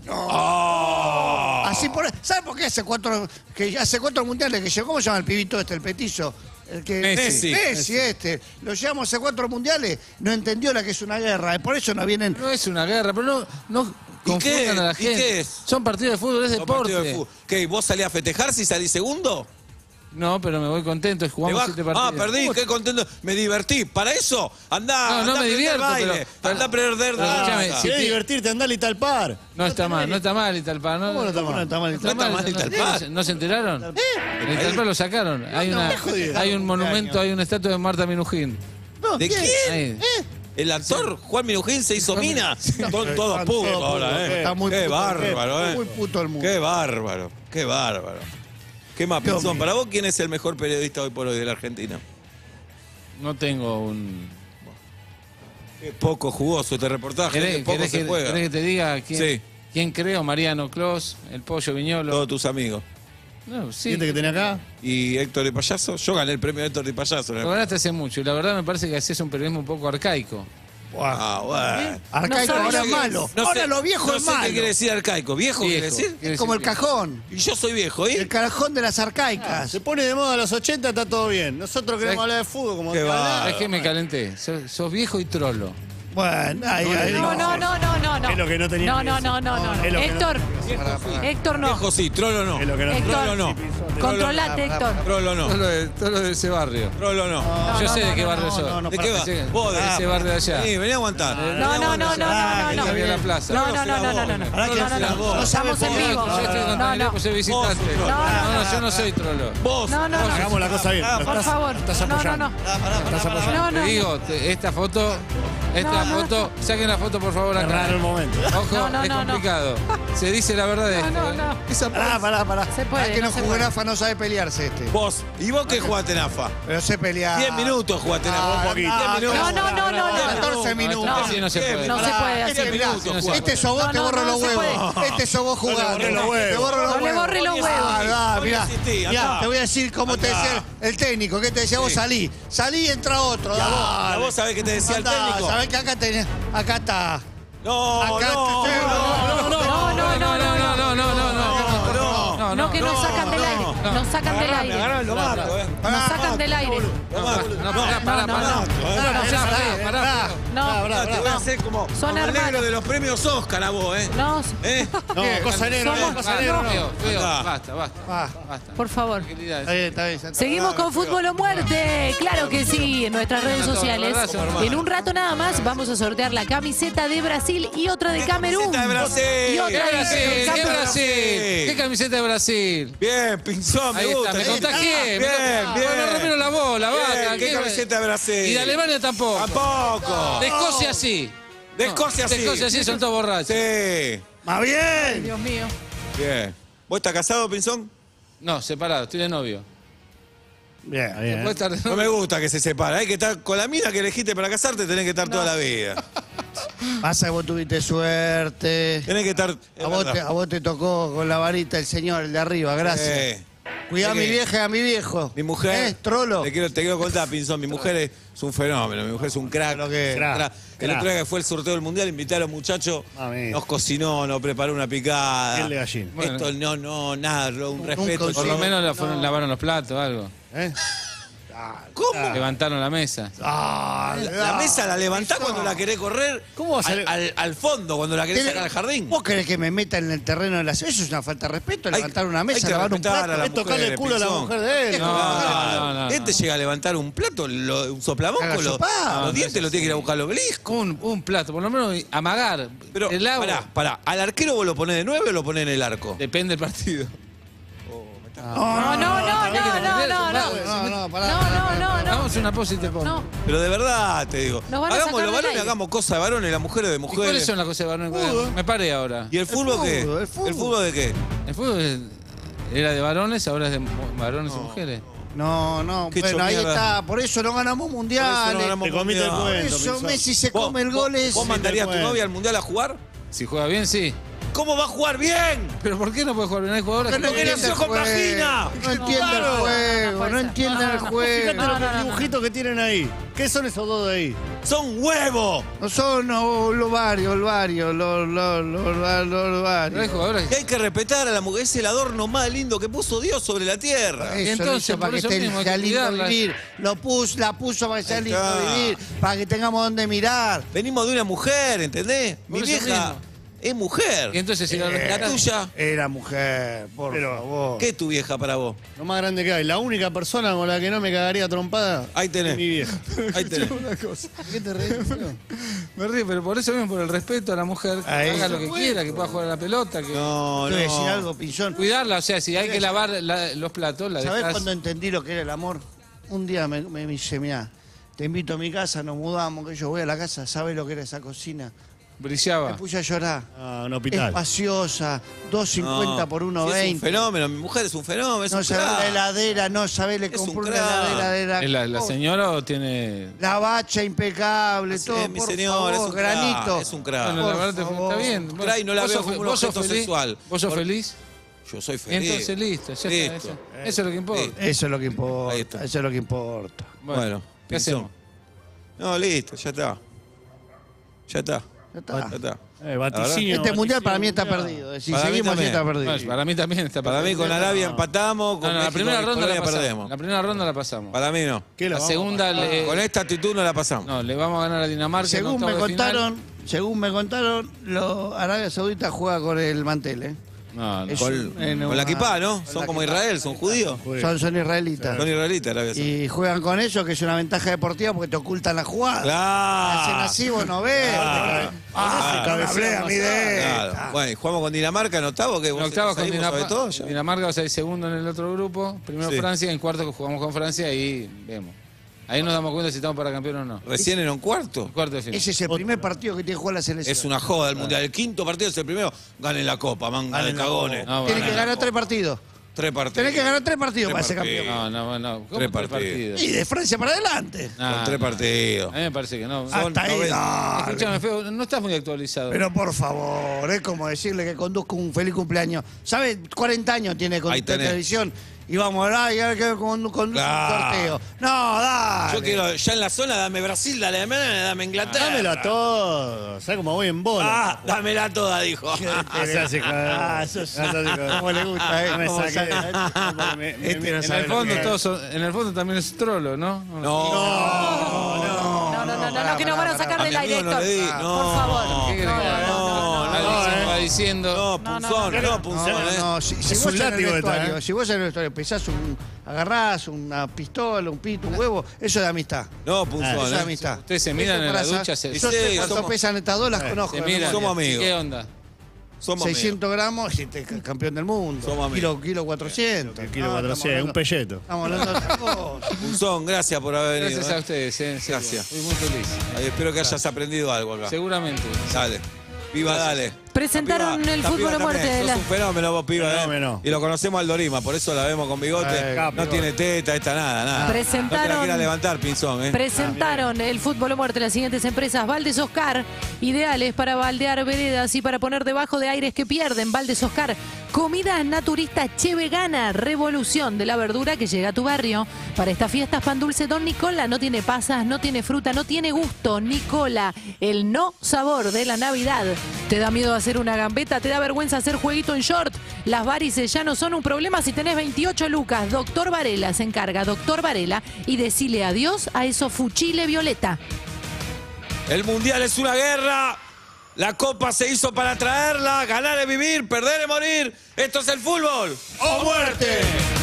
[SPEAKER 5] ¿Sabes por qué hace cuatro mundiales que llegó? ¿Cómo se llama el pibito este, el petizo? El que,
[SPEAKER 1] Messi.
[SPEAKER 5] Messi este. Lo llevamos hace 4 mundiales, no entendió la que es una guerra. Por eso no vienen.
[SPEAKER 4] No es una guerra, pero no confundan a la
[SPEAKER 1] ¿Y
[SPEAKER 4] gente.
[SPEAKER 1] qué es?
[SPEAKER 4] Son partidos de fútbol, es
[SPEAKER 1] Son partidos de
[SPEAKER 4] deporte.
[SPEAKER 1] fútbol. ¿Qué? ¿Vos salís a festejar si salís segundo?
[SPEAKER 4] No, pero me voy contento,
[SPEAKER 1] Te
[SPEAKER 4] jugamos
[SPEAKER 1] vas-
[SPEAKER 4] 7 partidos.
[SPEAKER 1] perdí, qué contento. Me divertí. Para eso, andá.
[SPEAKER 4] No,
[SPEAKER 1] andá
[SPEAKER 4] me
[SPEAKER 1] a prender
[SPEAKER 4] divierto,
[SPEAKER 1] baile,
[SPEAKER 4] pero-
[SPEAKER 1] andá a perder de
[SPEAKER 4] pero escúchame,
[SPEAKER 1] risa.
[SPEAKER 4] si
[SPEAKER 2] ¿Querés
[SPEAKER 4] te-
[SPEAKER 2] divertirte? Andá a Italpar.
[SPEAKER 4] No está mal Italpá. No,
[SPEAKER 2] ¿Cómo no está mal?
[SPEAKER 5] No está mal.
[SPEAKER 1] No está mal Italpá.
[SPEAKER 4] ¿No se enteraron? El Italpá lo sacaron. Hay un monumento, hay una estatua de Marta Minujín.
[SPEAKER 1] ¿De quién?
[SPEAKER 4] Ahí.
[SPEAKER 1] El actor Juan Minujín se hizo mina. Son todos
[SPEAKER 5] Están
[SPEAKER 1] putos
[SPEAKER 5] todos
[SPEAKER 1] ahora,
[SPEAKER 5] putos.
[SPEAKER 1] ¿eh?
[SPEAKER 5] Está muy
[SPEAKER 1] Qué
[SPEAKER 5] puto,
[SPEAKER 1] bárbaro, ¿eh?
[SPEAKER 5] muy puto el mundo.
[SPEAKER 1] Qué bárbaro, qué bárbaro. ¿Qué más, Pinzón? Para vos, ¿quién es el mejor periodista hoy por hoy de la Argentina?
[SPEAKER 4] No tengo un...
[SPEAKER 1] Qué poco jugoso este reportaje, qué poco se juega.
[SPEAKER 4] ¿Querés que te diga quién,
[SPEAKER 1] Sí.
[SPEAKER 4] quién creo? Mariano Clos, el Pollo Viñolo.
[SPEAKER 1] Todos tus amigos.
[SPEAKER 4] No, sí.
[SPEAKER 2] ¿Viste que tenés acá?
[SPEAKER 1] ¿Y Héctor de Payaso? Yo gané el premio Héctor de Payaso.
[SPEAKER 4] Lo ganaste hace mucho y la verdad me parece que haces un periodismo un poco arcaico.
[SPEAKER 1] Ah, bueno.
[SPEAKER 5] Arcaico
[SPEAKER 3] No
[SPEAKER 5] ahora
[SPEAKER 3] sabes
[SPEAKER 5] es malo. Ahora lo viejo
[SPEAKER 1] no
[SPEAKER 5] es
[SPEAKER 1] sé
[SPEAKER 5] malo.
[SPEAKER 1] qué quiere decir arcaico. ¿Viejo quiere decir?
[SPEAKER 4] Quiere
[SPEAKER 5] Como el
[SPEAKER 4] decir
[SPEAKER 5] cajón.
[SPEAKER 1] Y yo soy viejo, ¿y?
[SPEAKER 5] El cajón de las arcaicas.
[SPEAKER 2] Se pone de moda a los 80, está todo bien. Nosotros queremos
[SPEAKER 4] ¿Sabes?
[SPEAKER 2] hablar de fútbol como
[SPEAKER 1] Qué
[SPEAKER 2] que
[SPEAKER 1] va.
[SPEAKER 4] ¿Sabes qué me calenté? Sos viejo y trolo.
[SPEAKER 5] Bueno, ahí,
[SPEAKER 3] No.
[SPEAKER 2] Es lo que no tenía que decir.
[SPEAKER 3] No.
[SPEAKER 2] Es lo que no
[SPEAKER 3] Héctor no.
[SPEAKER 1] Viejo sí, trolo no.
[SPEAKER 2] Es lo que no-
[SPEAKER 1] Trolo no.
[SPEAKER 3] Controlate, Héctor.
[SPEAKER 1] Trolo no.
[SPEAKER 4] Todo lo de ese barrio.
[SPEAKER 1] Trolo no.
[SPEAKER 4] Yo sé de qué barrio sos.
[SPEAKER 1] ¿De qué va?
[SPEAKER 4] Sí.
[SPEAKER 1] Vos
[SPEAKER 4] De ese barrio de allá.
[SPEAKER 1] Sí, vení a aguantar.
[SPEAKER 3] No.
[SPEAKER 4] Había la plaza.
[SPEAKER 3] No. Estamos en vivo.
[SPEAKER 4] Yo estoy con Daniel, pues soy visitante.
[SPEAKER 1] Vos,
[SPEAKER 4] No, yo no soy trolo.
[SPEAKER 1] Vos.
[SPEAKER 3] No.
[SPEAKER 2] Hagamos la cosa bien. Lo
[SPEAKER 3] Por
[SPEAKER 2] estás-
[SPEAKER 3] favor.
[SPEAKER 2] lo estás apoyando. Estás apoyando.
[SPEAKER 3] No.
[SPEAKER 4] Te digo, esta foto, saquen la foto por favor
[SPEAKER 2] Es
[SPEAKER 4] acá.
[SPEAKER 2] raro el momento.
[SPEAKER 4] Ojo,
[SPEAKER 3] No.
[SPEAKER 4] es complicado. Se dice la verdad de esto.
[SPEAKER 3] No.
[SPEAKER 4] Esa
[SPEAKER 5] Pará.
[SPEAKER 3] Se puede,
[SPEAKER 5] Es que
[SPEAKER 3] no
[SPEAKER 5] no
[SPEAKER 3] se
[SPEAKER 5] jugó
[SPEAKER 3] puede.
[SPEAKER 5] en AFA, no sabe pelearse este.
[SPEAKER 1] Vos. ¿Y vos qué jugaste en AFA?
[SPEAKER 5] Pero sé pelear.
[SPEAKER 1] 10 minutos jugaste en AFA.
[SPEAKER 5] Ah,
[SPEAKER 1] 10
[SPEAKER 5] no,
[SPEAKER 1] minutos.
[SPEAKER 3] No.
[SPEAKER 5] 14 minutos.
[SPEAKER 4] No, así no se puede.
[SPEAKER 3] No se puede
[SPEAKER 5] Este,
[SPEAKER 3] así.
[SPEAKER 5] mirá,
[SPEAKER 1] minutos,
[SPEAKER 5] este sos vos, te borro
[SPEAKER 3] no
[SPEAKER 5] los
[SPEAKER 3] se
[SPEAKER 5] huevos. Este sos vos jugando.
[SPEAKER 2] borré los huevos.
[SPEAKER 5] Te borro los
[SPEAKER 3] No le
[SPEAKER 5] huevos.
[SPEAKER 3] borre los huevos.
[SPEAKER 5] Ah,
[SPEAKER 1] vos
[SPEAKER 5] mirá,
[SPEAKER 1] ni existís,
[SPEAKER 5] mirá,
[SPEAKER 1] andá.
[SPEAKER 5] te voy a decir cómo te
[SPEAKER 1] Andá.
[SPEAKER 5] decía el técnico, ¿qué te decía? Vos salí y entra otro.
[SPEAKER 1] Ya, vos sabés qué te decía el
[SPEAKER 5] Andá,
[SPEAKER 1] técnico.
[SPEAKER 5] sabés que acá está.
[SPEAKER 1] No,
[SPEAKER 5] Acá
[SPEAKER 1] no,
[SPEAKER 5] te-
[SPEAKER 3] No, que nos sacan del aire. Nos sacan del
[SPEAKER 1] Me
[SPEAKER 3] aire.
[SPEAKER 1] agarran, lo mato,
[SPEAKER 3] Nos sacan del aire.
[SPEAKER 1] Lo mato.
[SPEAKER 3] No,
[SPEAKER 1] Te voy a hacer como
[SPEAKER 3] Son
[SPEAKER 1] el negro
[SPEAKER 3] hermanos.
[SPEAKER 1] de los premios Oscar a vos, ¿eh?
[SPEAKER 3] no,
[SPEAKER 1] ¿Eh?
[SPEAKER 2] No, cosa negra,
[SPEAKER 3] Somos-
[SPEAKER 2] cosa negra. No.
[SPEAKER 4] Basta.
[SPEAKER 3] por favor.
[SPEAKER 4] Tranquilidad.
[SPEAKER 5] Está bien.
[SPEAKER 3] Seguimos con Fútbol o Muerte. Claro que sí, en nuestras redes sociales. En un rato nada más vamos a sortear la camiseta de Brasil y otra de Camerún.
[SPEAKER 1] camiseta de Brasil?
[SPEAKER 3] Y
[SPEAKER 4] ¿Qué
[SPEAKER 3] otra
[SPEAKER 4] Brasil?
[SPEAKER 3] de
[SPEAKER 4] ¿Qué
[SPEAKER 3] Camerún.
[SPEAKER 4] Brasil? ¿Qué camiseta de Brasil?
[SPEAKER 1] Bien, Pinzón, me
[SPEAKER 4] Ahí
[SPEAKER 1] gusta.
[SPEAKER 4] está, me contagié.
[SPEAKER 1] Bien, bien.
[SPEAKER 4] No rompieron la bola,
[SPEAKER 1] Bien,
[SPEAKER 4] vaca.
[SPEAKER 1] ¿qué camiseta de Brasil?
[SPEAKER 4] Y de Alemania tampoco.
[SPEAKER 1] Tampoco.
[SPEAKER 4] De Escocia sí.
[SPEAKER 1] De Escocia sí.
[SPEAKER 4] De Escocia sí, son todos borrachos.
[SPEAKER 1] Sí.
[SPEAKER 5] ¡Más bien!
[SPEAKER 3] Dios mío.
[SPEAKER 1] Bien. ¿Vos estás casado, Pinzón?
[SPEAKER 4] No, separado, estoy de novio.
[SPEAKER 5] Bien,
[SPEAKER 4] Puede estar de
[SPEAKER 1] No
[SPEAKER 4] novio.
[SPEAKER 1] me gusta que se separa. Hay que estar con la mina que elegiste para casarte, tenés que estar toda la vida.
[SPEAKER 5] Pasa que vos tuviste suerte.
[SPEAKER 1] Tenés que estar.
[SPEAKER 5] A vos te tocó con la varita el señor, el de arriba, gracias. Cuidá a mi vieja y a mi viejo.
[SPEAKER 1] Mi mujer.
[SPEAKER 5] Trolo.
[SPEAKER 1] Te quiero contar, Pinzón. Mi mujer es un fenómeno. Mi mujer es un crack.
[SPEAKER 5] Lo que-
[SPEAKER 1] Crack. El
[SPEAKER 2] crack.
[SPEAKER 1] otro día que fue el sorteo del mundial, invité a los muchachos.
[SPEAKER 2] Mami.
[SPEAKER 1] Nos cocinó, nos preparó una picada.
[SPEAKER 2] Piel de gallina.
[SPEAKER 4] Bueno.
[SPEAKER 1] Esto nada, un respeto.
[SPEAKER 5] un
[SPEAKER 4] Por lo
[SPEAKER 5] Sí.
[SPEAKER 4] menos lavaron los platos, algo.
[SPEAKER 2] ¿Eh?
[SPEAKER 1] ¿Cómo?
[SPEAKER 4] Levantaron la mesa.
[SPEAKER 1] La mesa la levantás cuando la querés correr.
[SPEAKER 2] ¿Cómo vas a
[SPEAKER 1] al fondo, cuando la querés sacar al jardín.
[SPEAKER 5] ¿Vos querés que me meta en el terreno de las... Eso es una falta de respeto, levantar una
[SPEAKER 1] hay
[SPEAKER 5] mesa,
[SPEAKER 1] que
[SPEAKER 5] lavar un
[SPEAKER 1] respetar
[SPEAKER 5] plato.
[SPEAKER 1] a la
[SPEAKER 2] Es tocarle el
[SPEAKER 1] mujer,
[SPEAKER 2] culo a la
[SPEAKER 1] Pinzón.
[SPEAKER 2] mujer de él.
[SPEAKER 4] No.
[SPEAKER 1] Este llega a levantar un plato, un soplamoco,
[SPEAKER 5] Haga
[SPEAKER 1] los
[SPEAKER 5] sopado.
[SPEAKER 1] los dientes lo tiene que ir a buscar al obelisco.
[SPEAKER 4] Un plato, por lo menos amagar.
[SPEAKER 1] Pero,
[SPEAKER 4] el agua.
[SPEAKER 1] pará. ¿Al arquero vos lo ponés de 9 o lo ponés en el arco?
[SPEAKER 4] Depende del partido.
[SPEAKER 3] No, no.
[SPEAKER 4] Hagamos una pausa y te pongo.
[SPEAKER 3] No.
[SPEAKER 1] Pero de verdad, te digo.
[SPEAKER 3] Nos van a
[SPEAKER 1] Hagamos
[SPEAKER 3] sacar
[SPEAKER 1] los
[SPEAKER 3] del
[SPEAKER 1] varones,
[SPEAKER 3] aire.
[SPEAKER 1] hagamos cosas de varones, las mujeres de
[SPEAKER 4] ¿Y
[SPEAKER 1] mujeres.
[SPEAKER 4] cuáles son las cosas de varones? Me paré ahora.
[SPEAKER 1] ¿Y el fútbol qué?
[SPEAKER 5] fútbol, el fútbol.
[SPEAKER 1] ¿El fútbol de qué?
[SPEAKER 4] El fútbol era de varones, ahora es de varones y mujeres.
[SPEAKER 5] No,
[SPEAKER 1] Qué
[SPEAKER 5] bueno, ahí
[SPEAKER 1] chomierda.
[SPEAKER 5] está. Por eso no ganamos mundiales.
[SPEAKER 2] Te comiste el
[SPEAKER 5] Por
[SPEAKER 2] cuento,
[SPEAKER 5] eso
[SPEAKER 2] Pinzón.
[SPEAKER 5] Messi se
[SPEAKER 1] ¿Vos-
[SPEAKER 5] come el
[SPEAKER 1] vos-
[SPEAKER 5] gol ese.
[SPEAKER 1] ¿Vos mandarías a tu
[SPEAKER 2] Bueno.
[SPEAKER 1] novia al mundial a jugar?
[SPEAKER 4] Si juega bien, sí.
[SPEAKER 1] ¿Cómo va a jugar bien?
[SPEAKER 4] ¿Pero por qué no puede jugar bien? Hay jugadores
[SPEAKER 5] Porque
[SPEAKER 4] que
[SPEAKER 5] no
[SPEAKER 1] Porque
[SPEAKER 5] entiende
[SPEAKER 1] nació
[SPEAKER 5] el
[SPEAKER 1] con
[SPEAKER 5] juego.
[SPEAKER 1] vagina.
[SPEAKER 5] No entiende el
[SPEAKER 3] No,
[SPEAKER 5] juego,
[SPEAKER 3] puede
[SPEAKER 5] no
[SPEAKER 3] ser.
[SPEAKER 5] entiende el
[SPEAKER 2] Fíjate
[SPEAKER 5] juego.
[SPEAKER 2] los dibujitos que tienen ahí. ¿Qué son esos dos de ahí?
[SPEAKER 1] ¡Son huevos!
[SPEAKER 5] No son los varios, los varios.
[SPEAKER 4] Pero hay jugadores
[SPEAKER 1] Y hay que respetar a la mujer. Es el adorno más lindo que puso Dios sobre la tierra.
[SPEAKER 5] Eso
[SPEAKER 4] entonces,
[SPEAKER 5] lo hizo para
[SPEAKER 4] por
[SPEAKER 5] que
[SPEAKER 4] eso
[SPEAKER 5] esté
[SPEAKER 4] mismo hay que
[SPEAKER 5] sea lindo
[SPEAKER 4] cuidarlas.
[SPEAKER 5] vivir. La puso para que sea
[SPEAKER 1] Ahí
[SPEAKER 5] lindo
[SPEAKER 1] está.
[SPEAKER 5] vivir, para que tengamos donde mirar.
[SPEAKER 1] Venimos de una mujer, ¿entendés? Mi
[SPEAKER 4] Por eso
[SPEAKER 1] vieja
[SPEAKER 4] mismo.
[SPEAKER 1] es mujer.
[SPEAKER 4] Y entonces si
[SPEAKER 1] La tuya.
[SPEAKER 5] Era mujer, por favor.
[SPEAKER 1] ¿Qué es tu vieja para vos?
[SPEAKER 2] Lo más grande que hay. La única persona con la que no me cagaría trompada
[SPEAKER 1] Ahí tenés.
[SPEAKER 2] es mi vieja.
[SPEAKER 1] Ahí tenés.
[SPEAKER 5] ¿Qué te reís?
[SPEAKER 4] Me río, pero por eso mismo, por el respeto a la mujer, que
[SPEAKER 5] Ahí.
[SPEAKER 4] haga lo que quiera, que pueda jugar a la pelota, que
[SPEAKER 1] No,
[SPEAKER 5] Te voy a decir
[SPEAKER 1] no.
[SPEAKER 5] algo, Pinzón.
[SPEAKER 4] cuidarla, o sea, si hay que lavar los platos, la
[SPEAKER 5] ¿Sabés
[SPEAKER 4] dejas.
[SPEAKER 5] cuándo entendí lo que era el amor? Un día me dice, mirá, te invito a mi casa, nos mudamos, que yo voy a la casa, ¿sabés lo que era esa cocina? Me
[SPEAKER 4] Brillaba.
[SPEAKER 5] puse a llorar.
[SPEAKER 2] Ah, un hospital.
[SPEAKER 5] Espaciosa, 2.50 por
[SPEAKER 1] Sí, es
[SPEAKER 5] 1.20.
[SPEAKER 1] un fenómeno. Mi mujer es un fenómeno. Es
[SPEAKER 5] No
[SPEAKER 1] un
[SPEAKER 5] sabés la
[SPEAKER 1] crack.
[SPEAKER 5] heladera, no sabés, le
[SPEAKER 1] Es
[SPEAKER 5] compré
[SPEAKER 1] un
[SPEAKER 5] una
[SPEAKER 1] crack.
[SPEAKER 5] heladera.
[SPEAKER 4] ¿Es la señora o tiene.?
[SPEAKER 5] La bacha impecable,
[SPEAKER 1] Sí,
[SPEAKER 5] todo,
[SPEAKER 1] mi
[SPEAKER 5] por
[SPEAKER 1] señor,
[SPEAKER 5] favor,
[SPEAKER 1] es un
[SPEAKER 5] granito.
[SPEAKER 1] crack, es un crack.
[SPEAKER 4] Bueno, la
[SPEAKER 5] por
[SPEAKER 4] verdad
[SPEAKER 5] favor.
[SPEAKER 4] está bien.
[SPEAKER 1] Crack, y no la
[SPEAKER 4] ¿Vos
[SPEAKER 1] veo
[SPEAKER 4] sos-
[SPEAKER 1] como un
[SPEAKER 4] vos sos
[SPEAKER 1] objeto
[SPEAKER 4] feliz?
[SPEAKER 1] sexual.
[SPEAKER 4] ¿Vos sos
[SPEAKER 1] Por-
[SPEAKER 4] feliz?
[SPEAKER 1] Yo soy feliz.
[SPEAKER 4] Entonces listo, ya está.
[SPEAKER 1] Listo.
[SPEAKER 4] Eso es lo que importa.
[SPEAKER 1] Listo.
[SPEAKER 5] Eso es lo que importa.
[SPEAKER 1] Ahí está.
[SPEAKER 5] Eso es lo que importa.
[SPEAKER 1] Bueno,
[SPEAKER 4] ¿qué
[SPEAKER 1] Pinzón.
[SPEAKER 4] hacemos?
[SPEAKER 1] No, listo, ya está. Ya está.
[SPEAKER 5] Ya está.
[SPEAKER 1] Ya está.
[SPEAKER 2] Vaticinio.
[SPEAKER 5] Este mundial para mí está
[SPEAKER 2] mundial.
[SPEAKER 5] perdido. Si
[SPEAKER 1] Para mí
[SPEAKER 5] seguimos así
[SPEAKER 1] también.
[SPEAKER 5] está perdido.
[SPEAKER 4] No, para mí también está
[SPEAKER 1] Para mí con Arabia empatamos, con
[SPEAKER 4] No, la
[SPEAKER 1] México
[SPEAKER 4] primera
[SPEAKER 1] y
[SPEAKER 4] ronda
[SPEAKER 1] Colombia
[SPEAKER 4] la pasamos.
[SPEAKER 1] perdemos.
[SPEAKER 4] La primera ronda la pasamos.
[SPEAKER 1] Para mí no.
[SPEAKER 2] ¿Qué
[SPEAKER 4] La
[SPEAKER 2] vamos
[SPEAKER 4] segunda
[SPEAKER 2] a pasar?
[SPEAKER 1] Con esta actitud no la pasamos.
[SPEAKER 4] No, le vamos a ganar a Dinamarca. en
[SPEAKER 5] Según me
[SPEAKER 4] octavos de final.
[SPEAKER 5] contaron, Arabia Saudita juega con el mantel, ¿eh?
[SPEAKER 4] No, no.
[SPEAKER 5] Es-
[SPEAKER 1] Con
[SPEAKER 5] en
[SPEAKER 1] la
[SPEAKER 5] una-
[SPEAKER 1] equipá, ¿no?
[SPEAKER 5] con
[SPEAKER 1] Son
[SPEAKER 5] la
[SPEAKER 1] como
[SPEAKER 5] equipá.
[SPEAKER 1] Israel, son judíos.
[SPEAKER 5] Son israelitas.
[SPEAKER 1] Son israelitas, Arabia Saudita.
[SPEAKER 5] Y juegan con eso, que es una ventaja deportiva porque te ocultan la jugada. Hacen
[SPEAKER 1] Claro.
[SPEAKER 5] así, vos no ves. Hablé a mí de
[SPEAKER 1] Claro.
[SPEAKER 5] esta.
[SPEAKER 1] Bueno, y jugamos con Dinamarca en octavo, que
[SPEAKER 4] En
[SPEAKER 1] vos
[SPEAKER 4] octavos con
[SPEAKER 1] sabés vos sabés todo ya.
[SPEAKER 4] Dinamarca va a ser segundo en el otro grupo. Primero
[SPEAKER 1] Sí.
[SPEAKER 4] Francia, en cuarto que jugamos con Francia y vemos. Ahí nos damos cuenta si estamos para campeón o no.
[SPEAKER 1] Recién en un cuarto.
[SPEAKER 4] Cuarto de final.
[SPEAKER 5] Ese es el primer partido que tiene que jugar la selección.
[SPEAKER 1] Es una joda el mundial. El quinto partido es el primero. Ganen la copa, manga de cagones.
[SPEAKER 4] No,
[SPEAKER 5] Tiene
[SPEAKER 4] bueno.
[SPEAKER 5] que ganar 3 partidos.
[SPEAKER 1] 3 partidos.
[SPEAKER 5] Tenés que ganar 3 partidos para ser
[SPEAKER 1] partidos.
[SPEAKER 5] campeón.
[SPEAKER 4] No. ¿Cómo
[SPEAKER 1] 3
[SPEAKER 4] 3
[SPEAKER 1] partidos.
[SPEAKER 5] Y de Francia para adelante.
[SPEAKER 1] Con 3 partidos.
[SPEAKER 4] A mí me parece que no.
[SPEAKER 5] Hasta ahí, dale.
[SPEAKER 4] Escúchame, Feo, no estás muy actualizado.
[SPEAKER 5] Pero por favor, es como decirle que conduzco un feliz cumpleaños. ¿Sabes? 40 años tiene con
[SPEAKER 1] Ahí tenés.
[SPEAKER 5] televisión. Y vamos a ver, y ahora que conduzco un sorteo. No, dale.
[SPEAKER 1] Yo quiero, ya en la zona, dame Brasil, dale Alemania, dame Inglaterra.
[SPEAKER 2] Dámelo a todo. ¿Sabes cómo voy en bola?
[SPEAKER 1] Ah, dámela toda, dijo.
[SPEAKER 5] ¿Cómo le gusta,
[SPEAKER 2] No me
[SPEAKER 5] ¿Cómo
[SPEAKER 2] saqué.
[SPEAKER 5] sabe? Este no
[SPEAKER 4] En
[SPEAKER 5] sabe
[SPEAKER 4] el
[SPEAKER 5] lo
[SPEAKER 4] fondo,
[SPEAKER 5] que es.
[SPEAKER 4] en el fondo también es trolo, ¿no?
[SPEAKER 3] No, que nos van a sacar
[SPEAKER 1] A
[SPEAKER 3] del
[SPEAKER 1] mi
[SPEAKER 3] aire,
[SPEAKER 1] amigo no
[SPEAKER 3] Héctor.
[SPEAKER 1] le di. No.
[SPEAKER 3] Por favor.
[SPEAKER 4] ¿Qué crees que haga? Nadie se va diciendo.
[SPEAKER 1] No, Punzón,
[SPEAKER 5] Si
[SPEAKER 2] Es
[SPEAKER 5] vos
[SPEAKER 2] un
[SPEAKER 5] en el
[SPEAKER 2] látigo esta,
[SPEAKER 5] vestuario, si vos en el vestuario pesás agarrás una pistola, un pito, un huevo, eso es de amistad.
[SPEAKER 1] No,
[SPEAKER 5] Eso
[SPEAKER 1] Punzón,
[SPEAKER 5] es de amistad.
[SPEAKER 4] Ustedes se miran
[SPEAKER 5] Eso
[SPEAKER 4] en la
[SPEAKER 5] pasa.
[SPEAKER 4] ducha,
[SPEAKER 5] Yo
[SPEAKER 1] Sí,
[SPEAKER 5] sé cuánto
[SPEAKER 1] somos-
[SPEAKER 5] pesan estas dos, las conozco.
[SPEAKER 4] Se
[SPEAKER 5] de
[SPEAKER 4] miran.
[SPEAKER 5] memoria.
[SPEAKER 1] Somos amigos.
[SPEAKER 4] ¿Qué onda?
[SPEAKER 1] Somos
[SPEAKER 5] 600 gramos y campeón del mundo.
[SPEAKER 1] Somos amigos.
[SPEAKER 5] Kilo 400.
[SPEAKER 2] Kilo
[SPEAKER 5] No,
[SPEAKER 2] 400, un pelleto.
[SPEAKER 5] Estamos hablando de otra cosa.
[SPEAKER 1] Punzón, gracias por haber venido.
[SPEAKER 4] Gracias a ustedes, en serio.
[SPEAKER 1] Gracias.
[SPEAKER 4] Estoy muy feliz.
[SPEAKER 1] Ay, espero que hayas aprendido algo acá.
[SPEAKER 4] Seguramente.
[SPEAKER 1] Dale. Piba, dale.
[SPEAKER 3] Presentaron
[SPEAKER 1] La
[SPEAKER 3] el
[SPEAKER 1] piba
[SPEAKER 3] fútbol a
[SPEAKER 1] también.
[SPEAKER 3] muerte.
[SPEAKER 1] Sos un fenómeno vos, piba.
[SPEAKER 2] Fenómeno.
[SPEAKER 1] Y lo conocemos al Dorima, por eso la vemos con bigote. No tiene teta, esta nada.
[SPEAKER 3] Presentaron-
[SPEAKER 1] No te la quieras levantar, Pinzón,
[SPEAKER 3] Presentaron el fútbol a muerte las siguientes empresas. Valdes Oscar, ideales para baldear veredas y para poner debajo de aires que pierden. Valdes Oscar, comidas naturistas che vegana, revolución de la verdura que llega a tu barrio. Para estas fiestas, pan dulce Don Nicola no tiene pasas, no tiene fruta, no tiene gusto. Nicola, el no sabor de la Navidad. ¿Te da miedo hacer una gambeta? ¿Te da vergüenza hacer jueguito en short? Las varices ya no son un problema si tenés 28 lucas. Doctor Varela se encarga, Doctor Varela, y decile adiós a esos fuchiles violeta.
[SPEAKER 1] El mundial es una guerra. La copa se hizo para traerla. Ganar es vivir, perder es morir. Esto es el fútbol.
[SPEAKER 5] ¡O muerte!